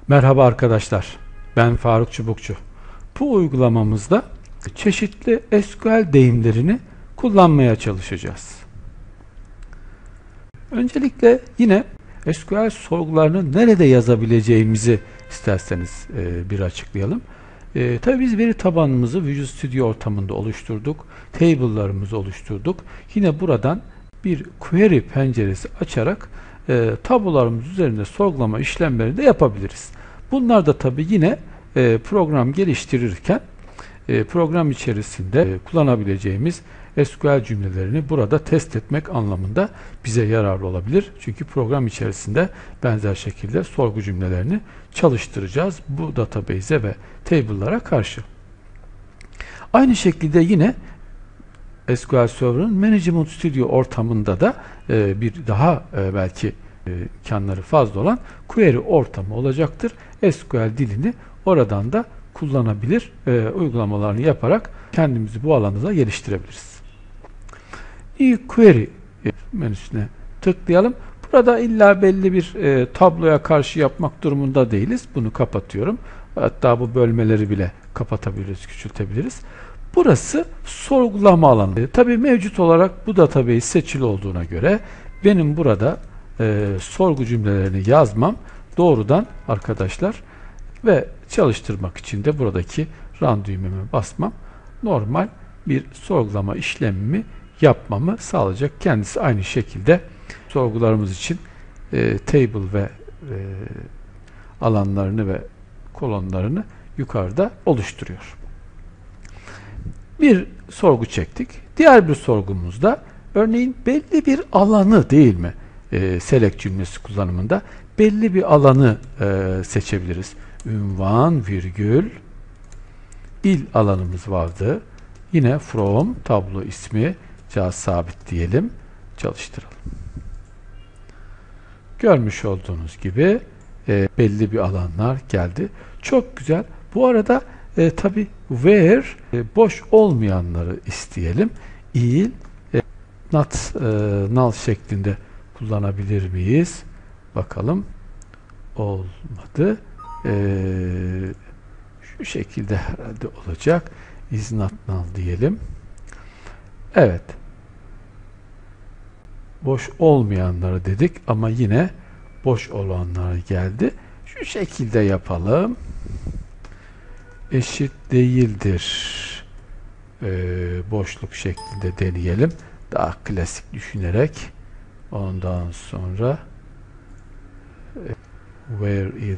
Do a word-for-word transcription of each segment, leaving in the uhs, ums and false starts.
Merhaba arkadaşlar, ben Faruk Çubukçu. Bu uygulamamızda çeşitli S Q L deyimlerini kullanmaya çalışacağız. Öncelikle yine S Q L sorgularını nerede yazabileceğimizi isterseniz e, bir açıklayalım. E, tabii biz veri tabanımızı Visual Studio ortamında oluşturduk. Table'larımızı oluşturduk. Yine buradan bir query penceresi açarak e, tablolarımız üzerinde sorgulama işlemleri de yapabiliriz. Bunlar da tabii yine e, program geliştirirken e, program içerisinde e, kullanabileceğimiz S Q L cümlelerini burada test etmek anlamında bize yararlı olabilir. Çünkü program içerisinde benzer şekilde sorgu cümlelerini çalıştıracağız bu database'e ve table'lara karşı. Aynı şekilde yine S Q L Server'ın Management Studio ortamında da e, bir daha e, belki e, imkanları fazla olan query ortamı olacaktır. S Q L dilini oradan da kullanabilir, e, uygulamalarını yaparak kendimizi bu alanda da geliştirebiliriz. İyi, query menüsüne tıklayalım. Burada illa belli bir e, tabloya karşı yapmak durumunda değiliz. Bunu kapatıyorum. Hatta bu bölmeleri bile kapatabiliriz, küçültebiliriz. Burası sorgulama alanı. E, tabii mevcut olarak bu database seçili olduğuna göre benim burada e, sorgu cümlelerini yazmam doğrudan arkadaşlar ve çalıştırmak için de buradaki run düğmeme basmam normal bir sorgulama işlemimi yapmamı sağlayacak. Kendisi aynı şekilde sorgularımız için e, table ve e, alanlarını ve kolonlarını yukarıda oluşturuyor. Bir sorgu çektik. Diğer bir sorgumuzda örneğin belli bir alanı değil mi? E, select cümlesi kullanımında belli bir alanı e, seçebiliriz. Ünvan, virgül, il alanımız vardı. Yine from, tablo ismi, cihaz sabit diyelim. Çalıştıralım. Görmüş olduğunuz gibi e, belli bir alanlar geldi. Çok güzel. Bu arada e, tabi where e, boş olmayanları isteyelim. Il, e, not, e, null şeklinde kullanabilir miyiz? Bakalım. Olmadı. E, şu şekilde herhalde olacak. Is not null diyelim. Evet. Boş olmayanları dedik ama yine boş olanlar geldi. Şu şekilde yapalım. Eşit değildir. Ee, boşluk şeklinde deneyelim. Daha klasik düşünerek. Ondan sonra where is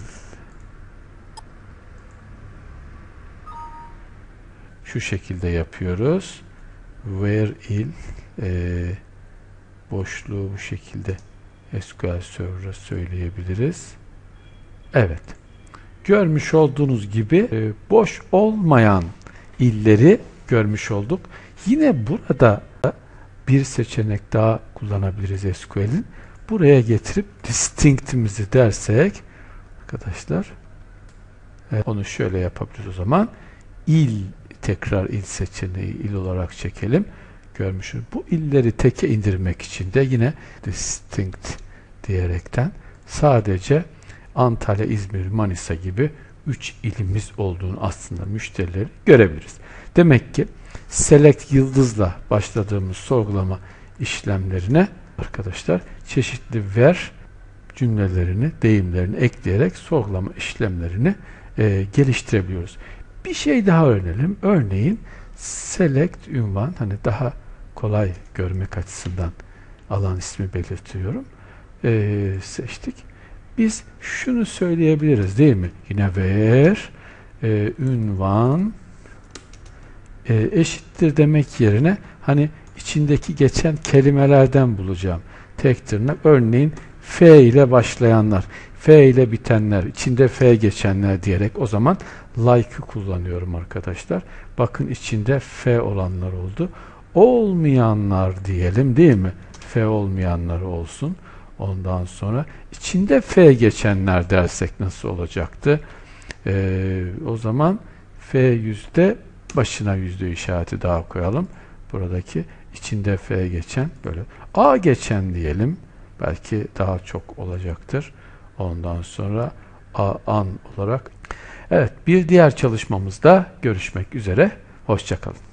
şu şekilde yapıyoruz. Where il e, boşluğu bu şekilde S Q L Server'a söyleyebiliriz. Evet. Görmüş olduğunuz gibi e, boş olmayan illeri görmüş olduk. Yine burada bir seçenek daha kullanabiliriz S Q L'in. Buraya getirip distinct'imizi dersek arkadaşlar evet, onu şöyle yapabiliriz o zaman. İl, tekrar il seçeneği il olarak çekelim. Görmüşsünüz. Bu illeri teke indirmek için de yine distinct diyerekten sadece Antalya, İzmir, Manisa gibi üç ilimiz olduğunu aslında müşterileri görebiliriz. Demek ki select yıldızla başladığımız sorgulama işlemlerine arkadaşlar çeşitli where cümlelerini, deyimlerini ekleyerek sorgulama işlemlerini e, geliştirebiliyoruz. Bir şey daha öğrenelim. Örneğin select ünvan, hani daha kolay görmek açısından alan ismi belirtiyorum. E, seçtik. Biz şunu söyleyebiliriz değil mi? Yine where e, ünvan e, eşittir demek yerine hani içindeki geçen kelimelerden bulacağım. Tek tırnak. Örneğin F ile başlayanlar, F ile bitenler, içinde F geçenler diyerek o zaman like'ı kullanıyorum arkadaşlar. Bakın içinde F olanlar oldu. Olmayanlar diyelim değil mi? F olmayanlar olsun. Ondan sonra içinde F geçenler dersek nasıl olacaktı? Ee, o zaman F yüzde başına yüzde işareti daha koyalım. Buradaki içinde F geçen böyle. A geçen diyelim. Belki daha çok olacaktır. Ondan sonra an olarak. Evet, bir diğer çalışmamızda görüşmek üzere. Hoşça kalın.